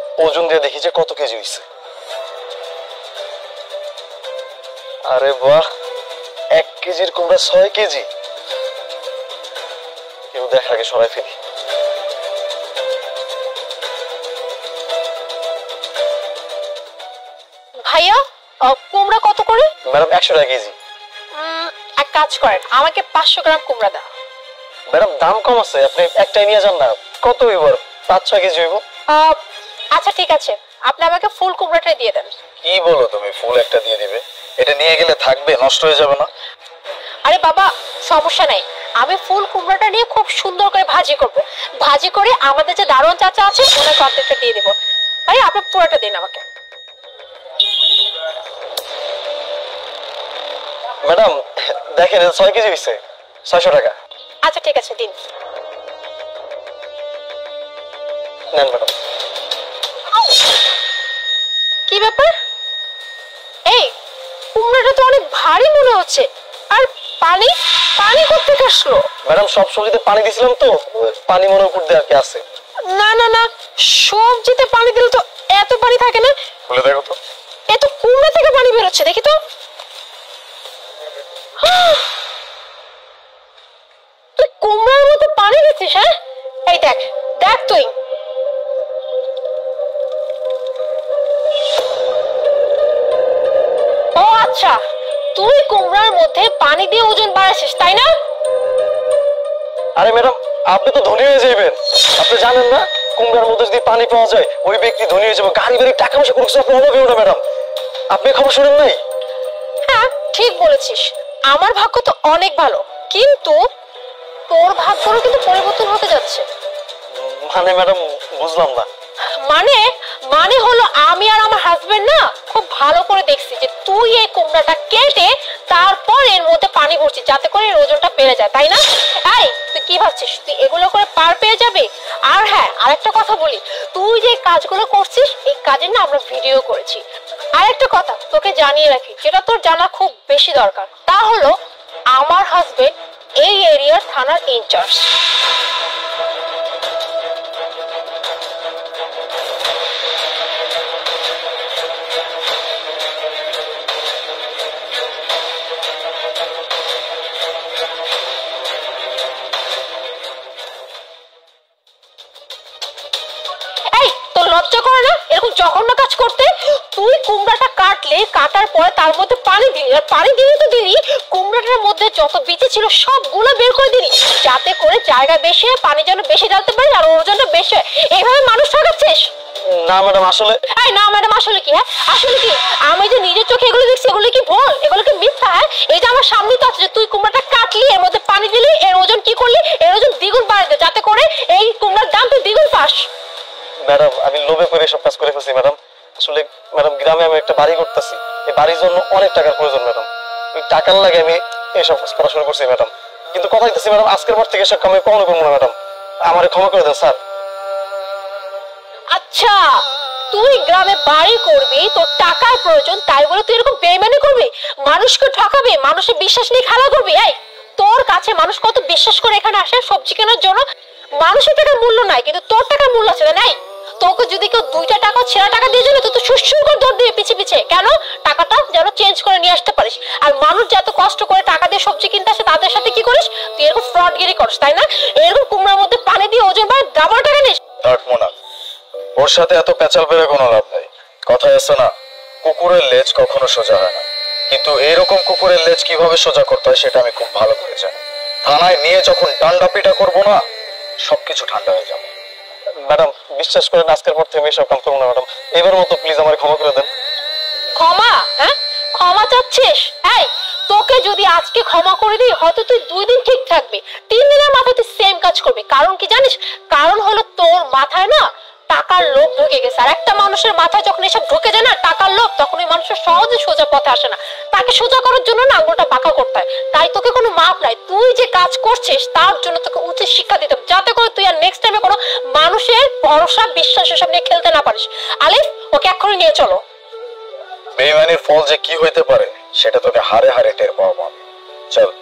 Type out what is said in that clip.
ওজন দিয়ে দেখি যে কত কেজি হইছে। আরে বাহ, 1 কেজির কুমড়া 6 কেজি। কেউ দেখার আগে সরাই ফেলি। ভাইয়া কুমড়া কত করে? ম্যাডাম 100 টাকা কেজি। এক কাজ করেন, আমাকে 500 গ্রাম কুমড়া দাও। ম্যাডাম দাম কম আছে, আপনি একটাই নিয়ে যান না। কত হইব? 5-6 কেজি হইব। আচ্ছা ঠিক আছে, আপনি আমাকে ফুল কুমড়াটাই দিয়ে দেন। কি বলো তুমি, ফুল একটা দিয়ে দিবে? এটা নিয়ে গেলে থাকবে, নষ্ট হয়ে যাবে না? আরে বাবা সমস্যা নাই, আমি ফুল কুমড়াটা নিয়ে খুব সুন্দর করে ভাজি করব। ভাজি করে আমাদের যে দারোয়ান চাচা আছে ওনার কন্ট্যাক্টটা দিয়ে দেবো। ভাই আপনি পুরোটা দিন আমাকে। ম্যাডাম দেখেন 6 কেজি হইছে, 600 টাকা। আচ্ছা ঠিক আছে দিন। নেন ম্যাডাম। কি ব্যাপার? এই কুমড়াটা তো অনেক ভারী মনে হচ্ছে। আর পানি পানি কোত্থেকে আসলো? ম্যাডাম সব সবজিতে পানি দিছিলাম তো, পানি মনে উপর দিয়ে আর কি আছে। না না না, সবজিতে পানি দিলে তো এত পানি থাকে না। খুলে দেখো তো। এত কুমড়া থেকে পানি বের হচ্ছে, দেখি তো। তুই কুমড়ার মধ্যে পানি দিচ্ছিস? হ্যাঁ এই দেখ দেখ তুই। ও আচ্ছা, তুই কুমড়ার মধ্যে পানি দিয়ে ওজন বাড়াচ্ছিস তাই না? আরে ম্যাডাম আপনি তো ধনী হয়ে যাবেন। আপনি জানেন না কুমড়ার মধ্যে যদি পানি পাওয়া যায় ওই ব্যক্তি ধনী হয়ে যাবে, গাড়ি বাড়ি টাকা পয়সা কোনো আপনার অভাবে ওঠে। ম্যাডাম আপনি খবর শুনেন নাই? হ্যাঁ ঠিক বলেছিস, আমার ভাগ্য তো অনেক ভালো, কিন্তু তোর ভাগ্যরও কিন্তু পরিবর্তন হতে যাচ্ছে। মানে ম্যাডাম বুঝলাম না। মানে মানে হলো আমি আর আমার হাজবেন্ড না খুব ভালো করে দেখছি যে তুই এই কুমড়াটা কেটে তারপর এর মধ্যে পানি ভরছিস যাতে করে এর ওজনটা বেড়ে যায়, তাই না? এই তুই কি ভাবছিস তুই এগুলো করে পার পেয়ে যাবে? আর হ্যাঁ আরেকটা কথা বলি, তুই যে কাজগুলো করছিস এই কাজের না আমরা ভিডিও করেছি। আরেকটা কথা তোকে জানিয়ে রাখি, যেটা তোর জানা খুব বেশি দরকার, তা হলো আমার হাজবেন্ড এই এরিয়ার থানার ইনচার্জ। লজ্জা করে না এরকম জঘন্য কাজ করতে? তুই কুমড়াটা কাটলে, কাটার পরে তার মধ্যে পানি দিলি, আর পানি দিলি তো দিলি কুমড়াটার মধ্যে যত বিচি ছিল সবগুলো বের করে দিলি, যাতে করে জায়গা বেশি হয়, পানি যেন বেশি ঢালতে পারিস আর ওজনটা বেশি হয়। এইভাবে মানুষ ঠকাচ্ছিস? না ম্যাডাম আসলে। এই না ম্যাডাম আসলে কি? হ্যাঁ আসলে কি? আমি যে নিজের চোখে এগুলো দেখছি এগুলো কি ভুল, এগুলো কি মিথ্যা? হ্যাঁ এটা আমার সামনে তো আছে যে তুই কুমড়াটা কাটলি, এর মধ্যে পানি দিলি, এর ওজন কি করলি, এর ওজন দ্বিগুণ বাড়াই দে যাতে করে এই কুমড়ার দাম তুই দ্বিগুণ পাস। ম্যাডাম আমি লোভে করে সব কাজ করে ফেলছি ম্যাডাম। আসলে ম্যাডাম গ্রামে আমি একটা বাড়ি করতেছি, এই বাড়ির জন্য অনেক টাকার প্রয়োজন ম্যাডাম। ওই টাকার লাগে আমি এইসব কাজ করা শুরু করছি ম্যাডাম। কিন্তু কথা দিতেছি ম্যাডাম আজকের পর থেকে এসব কাম আমি কখনো করবো না ম্যাডাম, আমারে ক্ষমা করে দেন স্যার। আচ্ছা তুই গ্রামে বাড়ি করবি, তোর টাকার প্রয়োজন, তাই বলে তুই এরকম বেইমানি করবি, মানুষকে ঠকাবি, মানুষের বিশ্বাস নিয়ে খেলা করবি? এই তোর কাছে মানুষ কত বিশ্বাস করে এখানে আসে সবজি কেনার জন্য। মানুষের টাকার মূল্য নাই কিন্তু তোর টাকার মূল্য আছে নাই? তোকে যদি কেউ 2টা টাকা ছেঁড়া টাকা দিয়ে যাবে তুই তো সুসুর করে দৌড় দিয়ে পিছে পিছে, কেন? টাকাটা যেন চেঞ্জ করে নিয়ে আসতে পারিস। আর মানুষ যত কষ্ট করে টাকা দিয়ে সবজি কিনতে আসে তাদের সাথে কি করিস? তুই এরকম ফ্রডগিরি করিস তাই না? এরকম কুমড়ার মধ্যে পানি দিয়ে ওজন বাড়ে ডাবল টাকা নিস। ওর সাথে এত পেঁচাল পেরে কোনো লাভ নাই। কথায় আছে না, কুকুরের লেজ কখনো সোজা হয় না, কিন্তু এইরকম কুকুরের লেজ কিভাবে সোজা করতে হয় সেটা আমি খুব ভালো করে জানি। থানায় নিয়ে যখন ডান্ডা পিটা করবো না সবকিছু ঠান্ডা হয়ে যাবে। ম্যাডাম বিশ্বাস করেন আজকের পর থেকে আমি এসব কাম করবো না ম্যাডাম, এবার মতো প্লিজ আমার ক্ষমা করে দেন। ক্ষমা? হ্যাঁ ক্ষমা চাচ্ছিস? এই তোকে যদি আজকে ক্ষমা করে দিই হয়তো তুই 2 দিন ঠিক থাকবি, 3 দিনের মাথায় তুই সেম কাজ করবি। কারণ কি জানিস? কারণ হলো তোর মাথায় না টাকার লোভ ঢুকে গেছে, আর একটা মানুষের মাথায় যখন এসব ঢুকে যায় না টাকার লোভ, তখন ওই মানুষের সহজে সোজা পথে আসে না, তাকে সোজা করার জন্য না আঙুলটা বাঁকা করতে হয়। তাই তোকে কোনো মাপ নাই, তুই যে কাজ করছিস তার জন্য তোকে উচিত শিক্ষা দিতে হবে, যাতে করে তুই আর নেক্সট টাইমে কোনো মানুষের ভরসা বিশ্বাস এসব নিয়ে খেলতে না পারিস। আলিফ ওকে এক্ষুনি নিয়ে চলো। বেঈমানির ফল যে কি হইতে পারে সেটা তোকে হারে হারে টের পাওয়া। চল।